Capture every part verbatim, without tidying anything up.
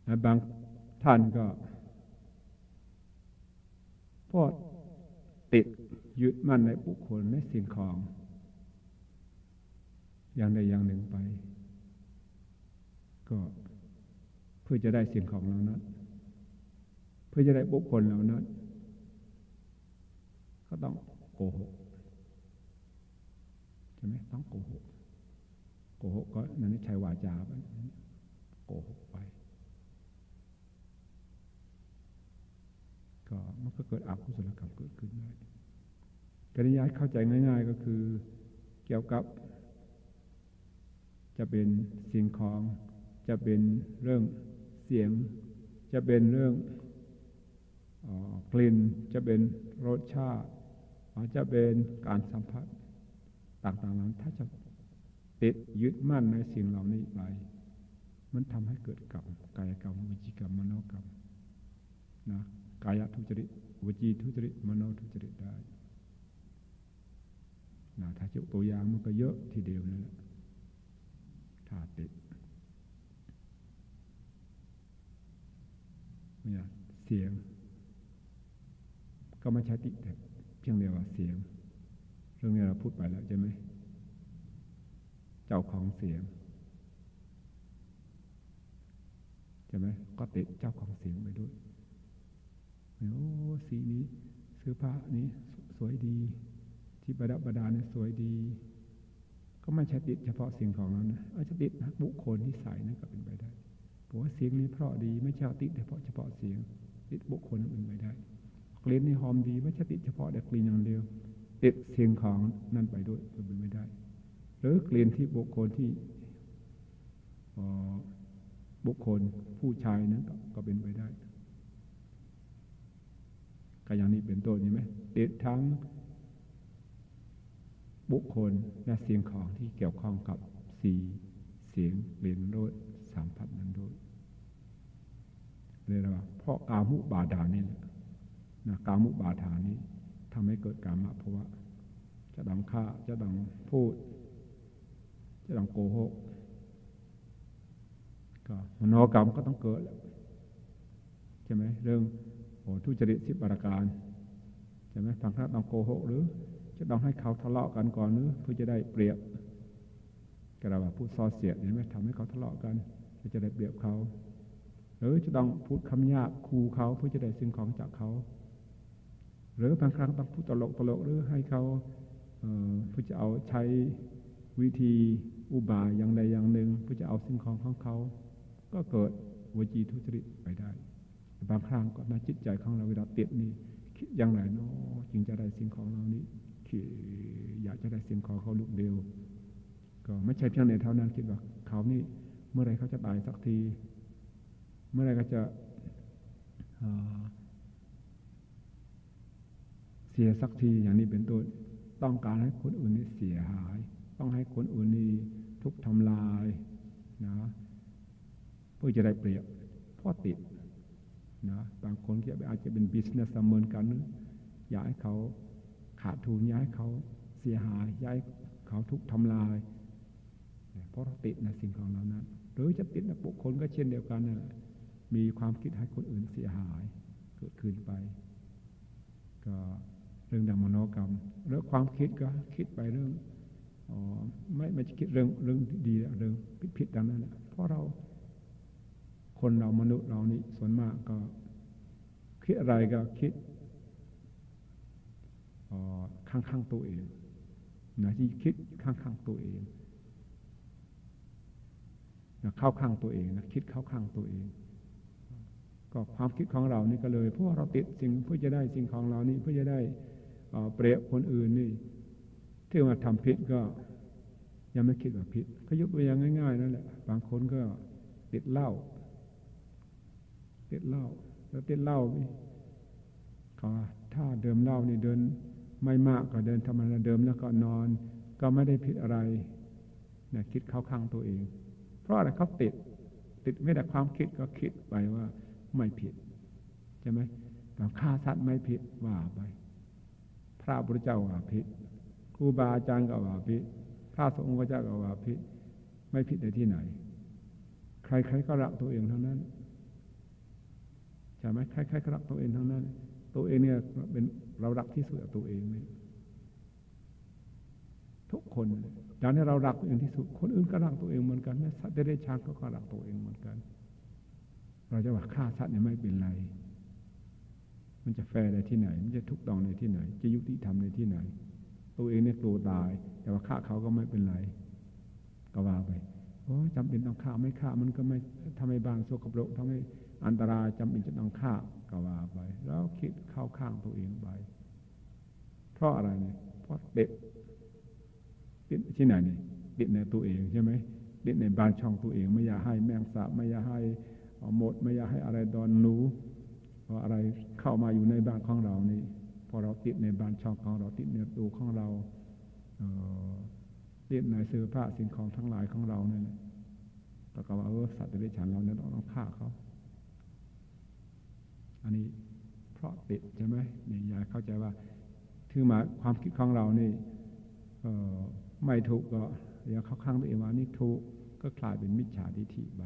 บางท่านก็พอติดยึดมั่นในบุคคลในสิ่งของอย่างใดอย่างหนึ่งไปก็เพื่อจะได้สิ่งของเหล่านั้นเพื่อจะได้บุคคลเหล่านั้นก็ต้องโกหกใช่ไหมต้องโกหกโกหกก็นั่นใช้วาจาไปโกหกไปก็มันก็เกิดอกุศลกรรมเกิดขึ้นได้กริยาเข้าใจง่ายๆก็คือเกี่ยวกับจะเป็นสิ่งของจะเป็นเรื่องเสียงจะเป็นเรื่องกลิ่นจะเป็นรสชาติจะเป็นการสัมผัสต่างๆนั้นถ้าจะติดยึดมั่นในสิ่งเหล่านี้ไปมันทำให้เกิดกรรมกายกรรมวิจีกรรมมโนกรรมนะกายทุจริตวิจีทุจริตมโนทุจริตได้นะถ้ายกตัวอย่างมันก็เยอะทีเดียวนั่นแหละถ้าติดเนี่ยเสียงก็ไม่ใช่ติดแต่เพียงเดียวว่าเสียงเรื่องนี้เราพูดไปแล้วใช่ไหมเจ้าของเสียงใช่ไหมก็ติดเจ้าของเสียงไปด้วยโอ้สีนี้เสื้อผ้านี้สวยดีที่ประดับประดาเนี่ยสวยดีก็ไม่ใช่ติดเฉพาะสิ่งของนั้นนะอาจจะติดบุคคลที่ใส่นั่นก็เป็นไปได้เพราะว่าเสียงนี้เพราะดีไม่ใช่ติดเฉพาะเฉพาะเสียงติดบุคคลอื่นไปได้กลิ่นนี่หอมดีไม่ใช่ติดเฉพาะแต่กลิ่นอย่างเดียวติดเสียงของนั่นไปด้วยก็เป็นไม่ได้หรือกลิ่นที่บุคคลที่บุคคลผู้ชายนั้นก็เป็นไปได้ก็อย่างนี้เป็นต้นใช่ไหมติดทั้งบุคคลและเสียงของที่เกี่ยวข้องกับสีเสียงกลิ่นรสสัมผัสนั้นด้วยเรียกว่าเพราะกามุบาดานี่แหละนะกามุบาทานี้ทำให้เกิดกามะเพราะว่าจะดังฆ่าจะดังพูดจะดังโกหกก็มโนกรรมก็ต้องเกิดแล้วใช่ไหมเรื่องโอ้ทุจริตสิบประการใช่ไหมบางครั้งต้องโกหกหรือจะต้องให้เขาทะเลาะกันก่อนหรือเพื่อจะได้เปรียบกระว่าพูดส่อเสียดเห็นไหมทำให้เขาทะเลาะกันเพื่อจะได้เปรียบเขาหรือจะต้องพูดคำหยาบขู่เขาเพื่อจะได้สิ่งของจากเขาหรือบางครั้งต้องพูดตลกตลกหรือให้เขาเพื่อจะเอาใช้วิธีอุบายอย่างใดอย่างหนึ่งเพื่อจะเอาสิ่งของของเขาก็เกิดวจีทุจริตไปได้บางครั้งก็ในจิตใจของเราเวลาติดนี่คิดอย่างไรเนาะจึงจะได้สิ่งของเรานี้อยากจะได้สิ่งของเขาลุกเดียวก็ไม่ใช่เพียงในเท่านั้นคิดว่าเขานี่เมื่อไรเขาจะตายสักทีเมื่อไรก็จะเสียสักทีอย่างนี้เป็นต้นต้องการให้คนอื่นนี่เสียหายต้องให้คนอื่นนี่ทุกทำลายนะเพื่อจะได้เปรียบเพราะติดนะบางคนก็อาจจะเป็นบิสเนสเหมือนกันอยากให้เขาขาดทุนอยากให้เขาเสียหายอยากให้เขาทุกทำลายเพราะเราติดในสิ่งของเหล่านั้นหรือจะติดในบุคคลก็เช่นเดียวกันนะมีความคิดให้คนอื่นเสียหายเกิดขึ้นไปก็เรื่องดังมโนกรรมแล้วความคิดก็คิดไปเรื่องอ๋อไม่ไม่คิดเรื่องเรื่องดีเรื่องผิดๆดังนั้นแหละเพราะเราคนเรามนุษย์เรานี่ส่วนมากก็คิดอะไรก็คิดอ๋อข้างๆตัวเองนะที่คิดข้างๆตัวเองนะเข้าข้างตัวเองนะคิดเข้าข้างตัวเองก็ความคิดของเรานี่ก็เลยเพราะเราติดสิ่งเพื่อจะได้สิ่งของเรานี่เพื่อจะได้เปรียบคนอื่นนี่ที่มาทำผิดก็ยังไม่คิดว่าผิดก็ยกตัวอย่างง่ายๆนั่นแหละบางคนก็ติดเหล้าติดเหล้าแล้วติดเหล้าก็ถ้าเดิมเหล้านี่เดินไม่มากก็เดินธรรมดาเดิมแล้วก็นอนก็ไม่ได้ผิดอะไรเนี่ยคิดเข้าข้างตัวเองเพราะอะไรเขาติดติดไม่แต่ความคิดก็คิดไปว่าไม่ผิดใช่ไหมแต่ฆ่าสัตว์ไม่ผิดว่าไปพระพุทธเจ้าว่าผิดครูบาอาจารย์ก็ว่าผิดพระสงฆ์ก็เจ้าก็ว่าผิดไม่ผิดในที่ไหนใครๆก็รักตัวเองทั้งนั้นใช่ไหมใครๆก็รักตัวเองทั้งนั้นตัวเองเนี่ยเป็นเรารักที่สุดตัวเองเนี่ยทุกคนดังนั้นเรารักตัวเองที่สุดคนอื่นก็รักตัวเองเหมือนกันแม้สัตว์เดรัจฉานก็รักตัวเองเหมือนกันเราจะว่าฆ่าสัตว์เนี่ยไม่เป็นไรมันจะแฟร์ในที่ไหนมันจะทุกข์ต้องในที่ไหนจะยุติธรรมในที่ไหนตัวเองเนี่ยตัวตายแต่ว่าฆ่าเขาก็ไม่เป็นไรก็ว่าไปโอ้จำเป็นต้องฆ่าไม่ฆ่ามันก็ไม่ทำให้บางโสกปรกทำให้อันตรายจำเป็นจะต้องฆ่าก็ว่าไปแล้วคิดเข้าข้างตัวเองไปเพราะอะไรเนี่ยเพราะเด็ดติดที่ไหนเนี่ยติดในตัวเองใช่ไหมติดในบ้านช่องตัวเองไม่อยากให้แมงสาบไม่อยากให้หมดไม่อยากให้อะไรดอนหนูเพราะอะไรเข้ามาอยู่ในบ้านของเรานี่พอเราติดในบ้านช่องของเราติดในตัวของเราติดในเสื้อผ้าสิ่งของทั้งหลายของเราเนี่ยแต่ก็ว่าเออสัตว์เดรัจฉานเราเนี่ยต้องฆ่าเขาอันนี้เพราะติดใช่ไหมนี่ยายเข้าใจว่าถือมาความคิดของเรานี่ไม่ถูกก็เดี๋ยวเข้าข้างตัวเองว่านี่ถูกก็กลายเป็นมิจฉาทิฏฐิไป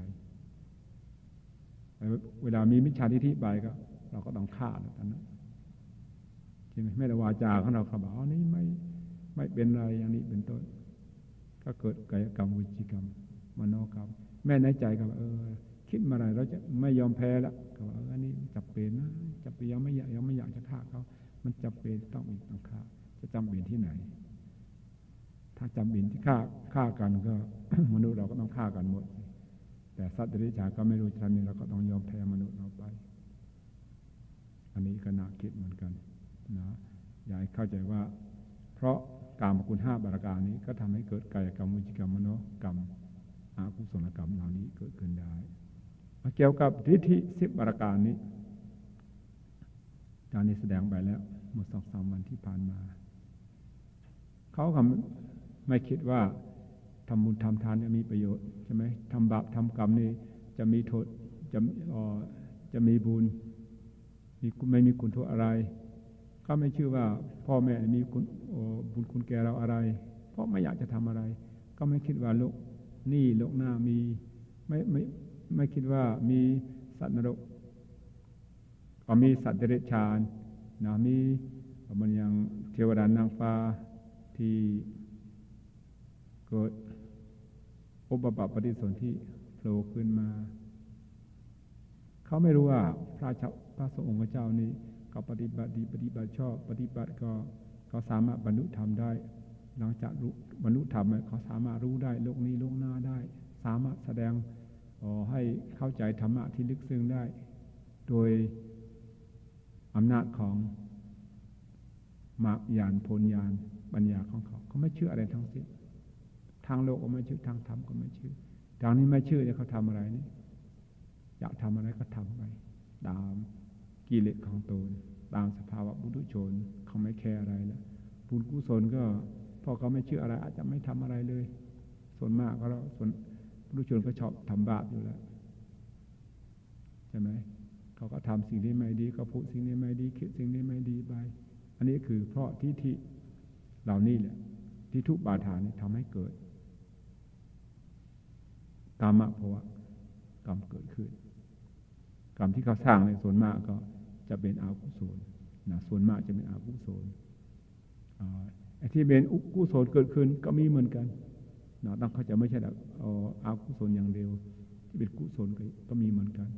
เวลามีมิจฉาทิฏฐิไปก็เราก็ต้องฆ่าแล้วตอนนั้นใช่ไหมไม่ได้วาจาของเราเขาบอกอ๋อนี่ไม่ไม่เป็นไรอย่างนี้เป็นต้นก็เกิดกายกรรมวิจิกรรมมโนกรรมแม่ในใจก็เออคิดมาอะไรเราจะไม่ยอมแพ้แล้วก็ว่าอันนี้จับเป็นนะจับเป็นยังไม่อยากยังไม่อยากจะฆ่าเขามันจับเป็นต้องมีต้องฆ่าจะจำเป็นที่ไหนถ้าจำเป็นที่ฆ่าฆ่ากันก็ มนุษย์เราก็ต้องฆ่ากันหมดแต่สัตว์เดรัจฉานก็ไม่รู้จะทำยังไงเราก็ต้องยอมแพ้มนุษย์เราไปอันนี้ก็น่าคิดเหมือนกันนะอยากให้เข้าใจว่าเพราะกามคุณห้าประการนี้ก็ทำให้เกิดกายกรรมวิจิกรรมมโนกรรมอกุศลกรรมเหล่านี้เกิดขึ้นได้เกี่ยวกับทิฏฐิสิบประการนี้การนี้แสดงไปแล้วเมื่อสองสามวันที่ผ่านมาเขาคำไม่คิดว่าทำบุญทำทานจะมีประโยชน์ใช่ไหมทำบาปทำกรรมนี่จะมีโทษจะจะมีบุญมีไม่มีคุณโทษอะไรก็ไม่ชื่อว่าพ่อแม่มีคุณบุญคุณแก่เราอะไรเพราะไม่อยากจะทำอะไรก็ไม่คิดว่าโลกนี่โลกหน้ามีไม่ไม่ไม่คิดว่ามีสัตว์นรกก็มีสัตว์เดรัจฉานนะมีมันยังเทวดานางฟ้าที่เกิดอุปปัปปฏิสนธิโผล่ขึ้นมาเขาไม่รู้ว่าพระเจ้าพระสงฆ์เจ้านี้เขาปฏิบัติดีปฏิบัติชอบปฏิบัติก็เขาสามารถบรรลุธรรมได้หลังจากบรรลุธรรมเขาสามารถรู้ได้โลกนี้โลกหน้าได้สามารถแสดงให้เข้าใจธรรมะที่ลึกซึ้งได้โดยอำนาจของมรรคญาณผลญาณปัญญาของเขาเขาไม่เชื่ออะไรทั้งสิ้นทางโลกก็ไม่เชื่อทางธรรมก็ไม่เชื่อทางนี้ไม่เชื่อเนี่ยเขาทำอะไรนี่อยากทำอะไรก็ทำไปตามกิเลสของตนตามสภาวะบุตุชนเขาไม่แคร์อะไรแล้วบุญกุศลก็พอเขาไม่เชื่ออะไรอาจจะไม่ทำอะไรเลยส่วนมากก็แล้วส่วนบุตุชนก็ชอบทำบาปอยู่แล้วใช่ไหมเขาก็ทำสิ่งที่ไม่ดีก็พูดสิ่งที่ไม่ดีคิดสิ่งที่ไม่ดีไปอันนี้คือเพราะทิฏฐิเหล่านี้แหละที่ทุบาทานี่ทำให้เกิดกามะภวะกรรมเกิดขึ้นกรรมที่เขาสร้างในส่วนมากก็จะเป็นอกุศลนะส่วนมากจะเป็นอกุศลไอ้ที่เป็นอุกุศลเกิดขึ้นก็มีเหมือนกันนะต้องเขาจะไม่ใช่แบบอกุศลอย่างเดียวที่เป็นกุศลก็มีเหมือนกัน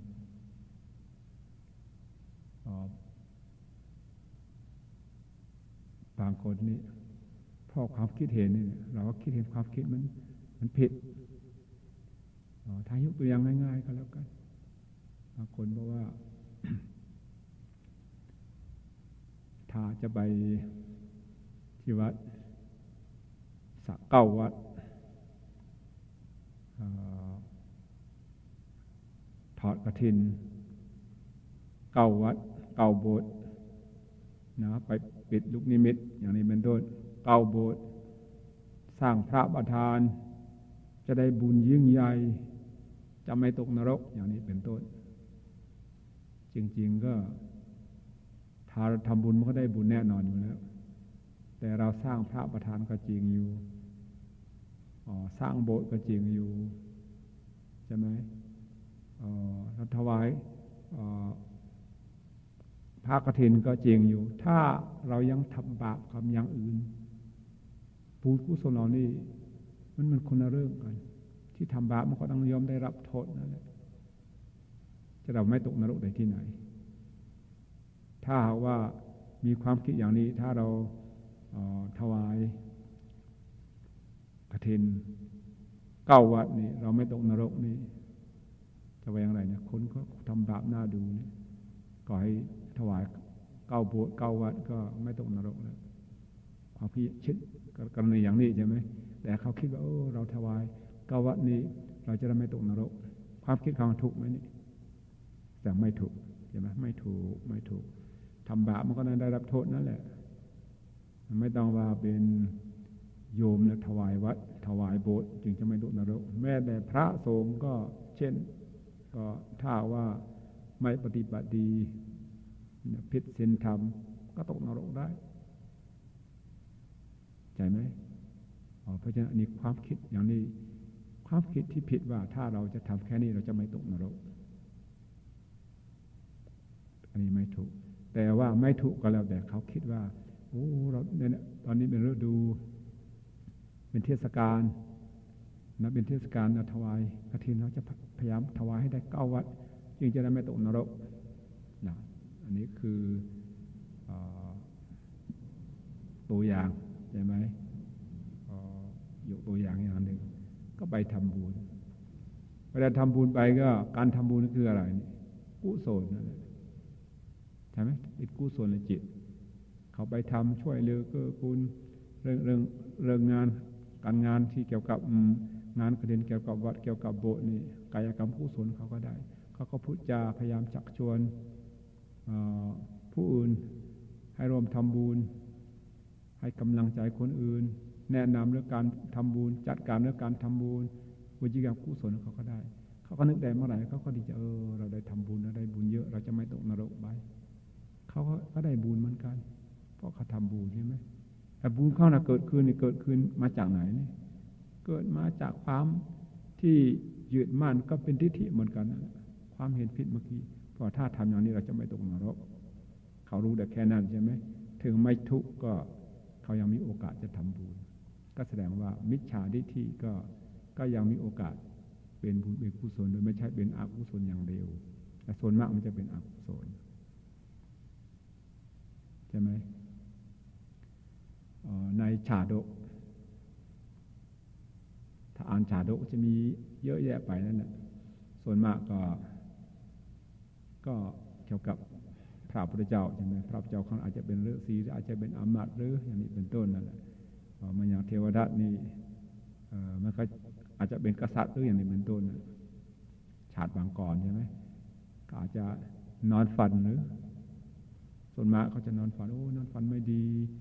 บางคนนี่เพราะความคิดเห็นนี่เราก็คิดเห็นความคิดมันมันผิดถ้ายกตัวอย่างง่ายๆก็แล้วกันบางคนบอกว่า ถ้าจะไปที่วัดสักเก้าวัดถอดกฐินเก้าวัดเก้าโบสถ์นะไปปิดลูกนิมิตอย่างนี้เป็นต้นเก้าโบสถ์สร้างพระประธานจะได้บุญยิ่งใหญ่จะไม่ตกนรกอย่างนี้เป็นต้นจริงๆก็ถ้าทำบุญมันก็ได้บุญแน่นอนอยู่แล้วแต่เราสร้างพระประธานก็จริงอยู่สร้างโบสถ์ก็จริงอยู่ใช่ไหมเราถวายพระกฐินก็จริงอยู่ถ้าเรายังทำบาปกับอย่างอื่นบุญกุศลเหล่านี้มันมันคนละเรื่องกันที่ทำบาปมันก็ต้องยอมได้รับโทษนั่นแหละจะเราไม่ตกนรกได้ที่ไหนถ้าหากว่ามีความคิดอย่างนี้ถ้าเราถวายกฐินเก้าวัดนี่เราไม่ตกนรกนี่จะว่าอย่างไรเนี่ยคนก็ทำบาปหน้าดูนี่ก็ให้ถวายเก้าโบสถ์เก้าวัดก็ไม่ตกนรกแล้วความคิดชิดกรณีอย่างนี้ใช่ไหมแต่เขาคิดว่าโอ้เราถวายเก้าวัดนี้เราจะได้ไม่ตกนรกความคิดเขาถูกไหมนี่แต่ไม่ถูกใช่ไหมไม่ถูกไม่ถูกทำบาปมันก็ได้รับโทษนั่นแหละไม่ต้องว่าเป็นโยมแล้วถวายวัดถวายโบสถ์จึงจะไม่ตกนรกแม้แต่พระสงฆ์ก็เช่นก็ถ้าว่าไม่ปฏิบัติดีผิดศีลธรรมก็ตกนรกได้ใช่ไหมเพราะฉะนั้นนี่ความคิดอย่างนี้ความคิดที่ผิดว่าถ้าเราจะทำแค่นี้เราจะไม่ตกนรกอันนี้ไม่ถูกแต่ว่าไม่ถูกก็แล้วแต่เขาคิดว่าโอ้เราเนี่ยตอนนี้เป็นฤดูเป็นเทศกาลนะเป็นเทศกาลนะถวายกฐินเราจะพยายามถวายให้ได้เก้าวัดจึงจะได้ไม่ตกนรกนะอันนี้คือตัวอย่างใช่ไหมยกตัวอย่างอย่างหนึ่งก็ไปทำบุญเวลาทำบุญไปก็การทำบุญคืออะไรนี่กุศลนั่นแหละใช่ไหมเป็นกุศลในจิตเขาไปทำช่วยเหลือเกื้อกูลเรื่องเรื่องเรื่องงานการงานที่เกี่ยวกับงานกฐินเกี่ยวกับวัดเกี่ยวกับโบสถ์นี่กายกรรมกุศลเขาก็ได้เขาก็พูดจาพยายามชักชวนผู้อื่นให้ร่วมทำบุญให้กำลังใจคนอื่นแนะนำเรื่องการทำบุญจัดการเรื่องการทำบุญวิจิกรรมกุศลเขาก็ได้เขาก็นึกได้เมื่อไหร่เขาก็ดีใจเออเราได้ทำบุญเราได้บุญเยอะเราจะไม่ตกนรกไปเขาก็ได้บุญเหมือนกันเพราะเขาทำบุญใช่ไหมแต่บุญเขาน่ะเกิดขึ้นนี่เกิดขึ้นมาจากไหนนี่เกิดมาจากความที่ยึดมั่นก็เป็นทิฏฐิเหมือนกันความเห็นผิดเมื่อกี้เพราะถ้าทำอย่างนี้เราจะไม่ตกนรกเขารู้แต่แค่นั้นใช่ไหมถึงไม่ทุกข์ก็เขายังมีโอกาสจะทำบุญก็แสดงว่ามิจฉาทิฏฐิก็ก็ยังมีโอกาสเป็นบุญเป็นกุศลโดยไม่ใช่เป็นอกุศลอย่างเดียวแต่ส่วนมากมันจะเป็นอกุศลใช่ไหมในชาดกถ้าอ่านชาดกจะมีเยอะแยะไปนั่นแหละส่วนมากก็ก็เกี่ยวกับพระพุทธเจ้าใช่ไหมพระพุทธเจ้าเขาอาจจะเป็นฤาษีหรืออาจจะเป็นอมาตย์หรืออย่างนี้เป็นต้นนั่นแหละมันอย่างเทวดานี่มันก็อาจจะเป็นกษัตริย์หรืออย่างนี้เป็นต้นชาติบางก่อนใช่ไหมก็อาจจะนอนฝันหรือส่วนมากเขาจะนอนฝันโอ้นอนฝันไม่ดี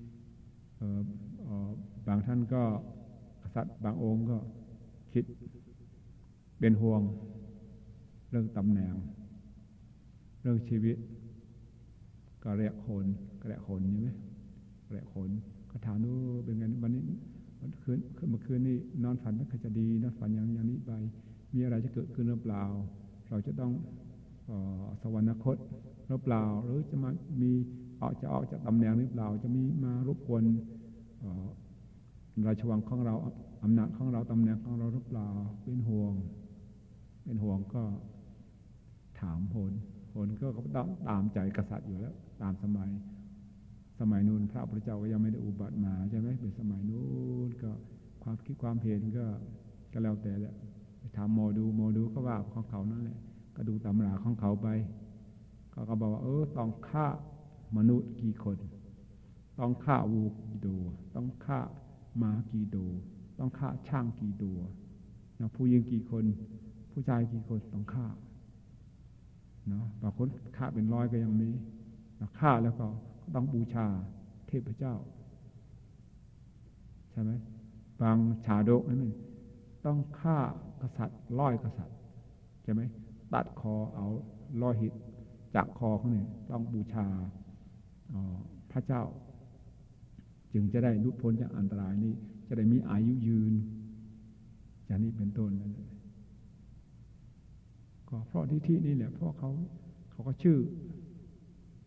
บางท่านก็กษัตริย์บางองค์ก็คิดเป็นห่วงเรื่องตำแหน่งเรื่องชีวิตก็เรียกคนก็เรียกคนใช่ไหมเรียกคนก็ถามดูเป็นไงวันนี้วันคืนเมื่อคืนนี้นอนฝันไม่เคยจะดีนอนฝันอย่างอย่างนี้ไปมีอะไรจะเกิดขึ้นหรือเปล่าเราจะต้องสวรรคตหรือเปล่าหรือจะมามีออกจะออกจากตำแหน่งหรือเปล่าจะมีมารบกวนราชวังของเราอำนาจของเราตำแหน่งของเราหรือเปล่าเป็นห่วงเป็นห่วงก็ถามโหนโหนก็ต้องตามใจกษัตริย์อยู่แล้วตามสมัยสมัยนู้นพระพุทธเจ้าก็ยังไม่ได้อุบัติมาใช่ไหมเป็นสมัยนู้นก็ความคิดความเห็นก็ก็แล้วแต่แหละไปถามหมอดูหมอดูก็ว่าของเขานั่นแหละก็ดูตำราของเขาไปเขาก็บอกว่าเออต้องฆ่ามนุษย์กี่คนต้องฆ่าวัวกี่ตัวต้องฆ่าม้ากี่ตัวต้องฆ่าช่างกี่ตัวผู้หญิงกี่คนผู้ชายกี่คนต้องฆ่าเนาะบางคนฆ่าเป็นร้อยก็ยังมีฆ่าแล้วก็ต้องบูชาเทพเจ้าใช่ไหมบางชาดกนั่นต้องฆ่ากษัตริย์ร้อยกษัตริย์ใช่ไหมตัดคอเอาร้อยหินจากคอเขาเนี่ยต้องบูชาพระเจ้าจึงจะได้ลุดพ้นจากอันตรายนี้จะได้มีอายุยืนอย่างนี้เป็นต้นนั่นก็เพราะที่ที่นี่แหละเพราะเขาเขาก็ชื่อ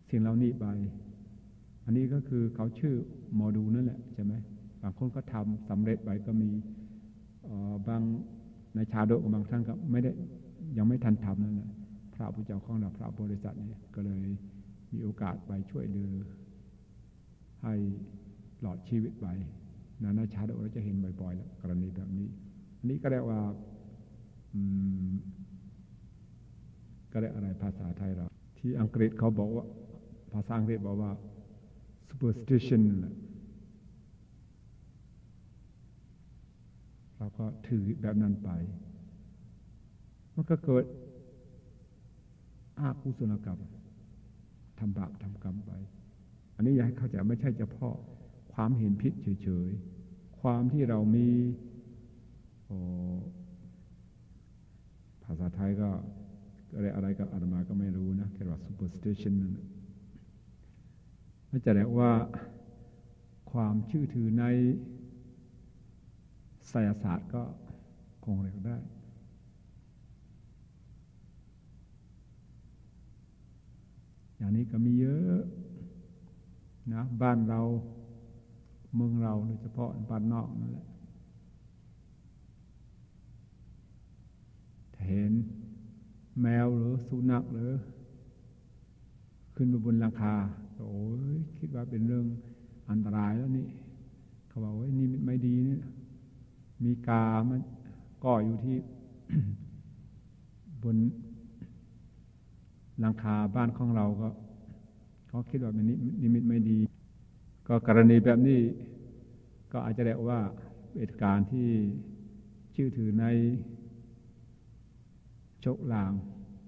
สิ่งเหล่านี้ไปอันนี้ก็คือเขาชื่อหมอดูนั่นแหละใช่ไหมบางคนก็ทำสำเร็จไปก็มีบางในชาดกบางท่านก็ไม่ได้ยังไม่ทันทำนั่นแหละพระพุทธเจ้าของเราพระบริษัทนี้ก็เลยมีโอกาสไปช่วยเหลือให้หลอดชีวิตไปนะในชาดกเราจะเห็นบ่อยๆแล้วกรณีแบบนี้อันนี้ก็เรียกว่าก็เรียกอะไรภาษาไทยเราที่อังกฤษเขาบอกว่าภาษาอังกฤษบอกว่า superstition เราก็ถือแบบนั้นไปมันก็เกิดอากุศลกรรมทำบาปทำกรรมไปอันนี้อยากให้เข้าใจไม่ใช่เฉพาะความเห็นผิดเฉยๆความที่เรามีภาษาไทยก็อะไรอะไรกับอาตมาก็ไม่รู้นะแค่ว่า superstition นั่นนั่นจะเรียกว่าความเชื่อถือในไสยศาสตร์ก็คงเรียกได้อย่างนี้ก็มีเยอะนะบ้านเราเมืองเราโดยเฉพาะบ้านนอกนั่นแหละเห็นแมวหรือสุนัขหรือขึ้นไปบนหลังคาโอ้ยคิดว่าเป็นเรื่องอันตรายแล้วนี่เขาบอกว่านี่ไม่ดีนี่มีกามันก่ออยู่ที่ บนหลังคาบ้านของเราก็เขาคิดว่าเป็นนิมิตไม่ดีก็กรณีแบบนี้ก็อาจจะเรียกว่าเหตุการณ์ที่ชื่อถือในโชคลาง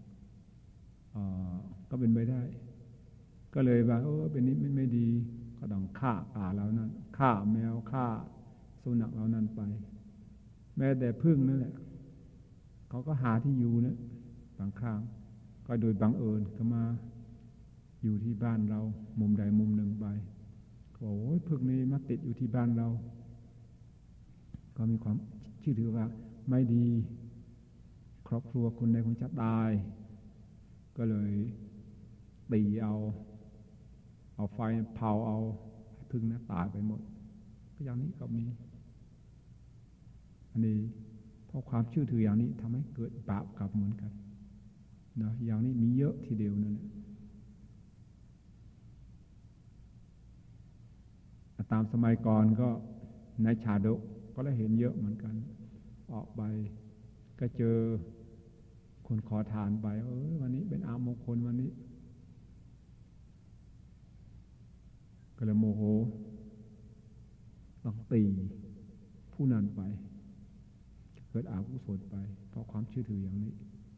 ก็เป็นไปได้ก็เลยว่าโอ้เป็นนิมิตไม่ดีก็ต้องฆ่าป่าแล้วนั้นฆ่าแมวฆ่าสุนัขเหล่านั้นไปแม้แต่ผึ้งนั่นแหละเขาก็หาที่อยู่นะบางครั้งก็โดยบังเอิญก็มาอยู่ที่บ้านเรามุมใดมุมหนึ่งไปโอ้ยผึ้งนี้มาติดอยู่ที่บ้านเราก็มีความเชื่อถือว่าไม่ดีครอบครัวคนใดคนจะตายก็เลยตีเอาเอาไฟเผาเอาผึ้งนั้นตายไปหมดก็อย่างนี้ก็มีอันนี้เพราะความเชื่อถืออย่างนี้ทำให้เกิดบาปกรรมเหมือนกันนะอย่างนี้มีเยอะทีเดียวนั่นแหละตามสมัยก่อนก็ในชาดกก็ได้เห็นเยอะเหมือนกันออกไปก็เจอคนขอทานไปเออวันนี้เป็นอามงคลวันนี้ก็เลยโมโหต้องตีผู้นั้นไปเกิดอากุศลไปเพราะความเชื่อถืออย่างนี้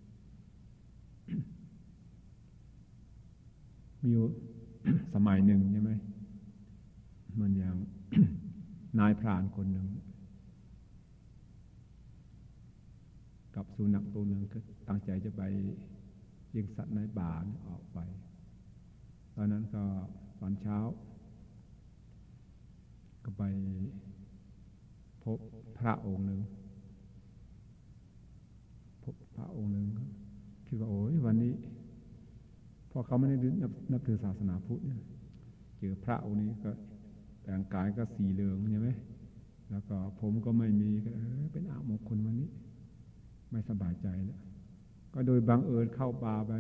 มีอยู่ สมัยหนึ่งใช่ไหมมันอย่าง นายพรานคนหนึ่งกับสุนัขตัวหนึ่งก็ตั้งใจจะไปยิงสัตว์ในป่าออกไปตอนนั้นก็ตอนเช้าก็ไปพบพระองค์หนึ่งพบพระองค์หนึ่งคิดว่าโอ้ยวันนี้พอเขาไม่ได้นับถือศาสนาพุทธเนี่ยเจอพระองค์นี้ก็แต่งกายก็สีเหลืองใช่ไหมแล้วก็ผมก็ไม่มีก็เป็นอามงคลวันนี้ไม่สบายใจแล้วก็โดยบังเอิญเข้าป่าไป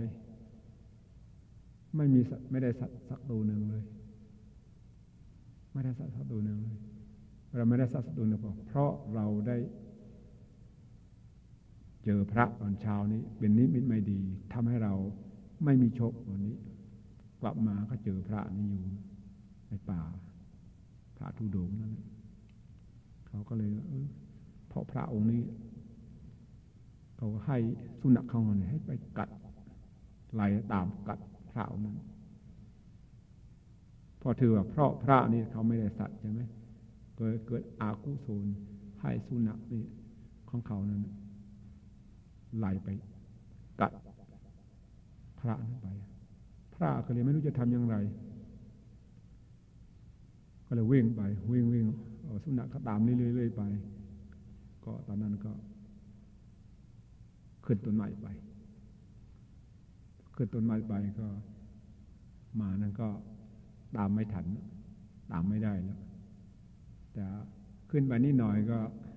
ไม่มีไม่ได้สัตว์สักตัวหนึ่งเลยไม่ได้สัตว์สักตัวหนึ่งเลยเราไม่ได้สัตว์สักตัวหนึ่งเพราะเราได้เจอพระตอนเช้านี้เป็นนิมิตไม่ดีทำให้เราไม่มีโชควันนี้กลับมาก็เจอพระนี่อยู่ในป่าพระธุดงค์นั่นเขาก็เลยเออเพราะพระองค์นี้เขาให้สุนัขเขาเนี่ยให้ไปกัดไล่ตามกัดพระองค์นั้นพอถือว่าเพราะพระนี่เขาไม่ได้สัตว์ใช่ไหมเกิดเกิดอากุศลให้สุนัขนี่ของเขานั้นไล่ไปกัดพระนั้นไปพระก็เลยไม่รู้จะทำอย่างไรก็เลยวิ่งไปวิ่งวิ่งเอาสุนัขก็ตามเรื่อยๆไปก็ตอนนั้นก็ขึ้นต้นไม้ไปขึ้นต้นไม้ไปก็มานั้นก็ตามไม่ทันตามไม่ได้แล้วแต่ขึ้นไปนิดหน่อยก็